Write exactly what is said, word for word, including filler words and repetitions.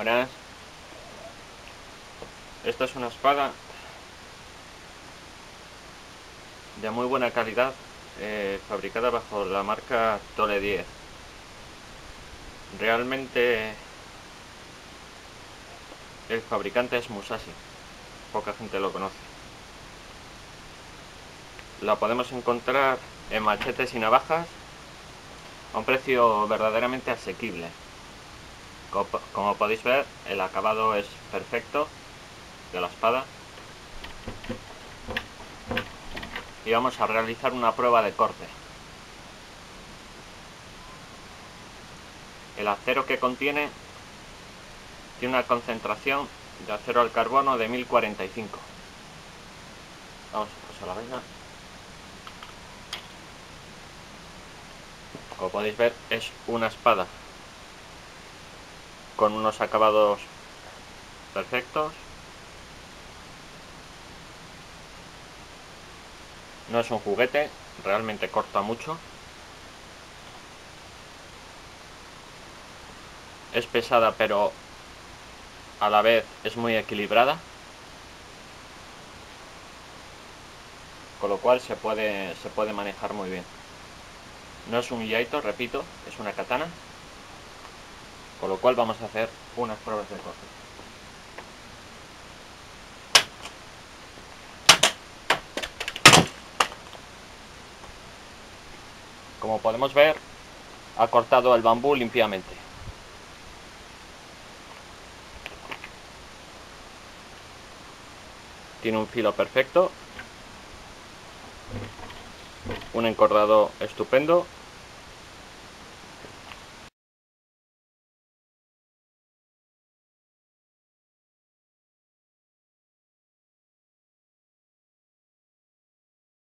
Buenas. Esta es una espada de muy buena calidad, eh, fabricada bajo la marca Tole diez. Realmente el fabricante es Musashi, poca gente lo conoce. La podemos encontrar en machetes y navajas a un precio verdaderamente asequible. Como, como podéis ver, el acabado es perfecto de la espada. Y vamos a realizar una prueba de corte. El acero que contiene tiene una concentración de acero al carbono de mil cuarenta y cinco. Vamos a pasar la vaina. Como podéis ver, es una espada con unos acabados perfectos. No es un juguete, realmente corta mucho. Es pesada, pero a la vez es muy equilibrada, con lo cual se puede, se puede manejar muy bien. No es un yaito, repito, es una katana, con lo cual vamos a hacer unas pruebas de corte. Como podemos ver, ha cortado el bambú limpiamente. Tiene un filo perfecto, un encordado estupendo.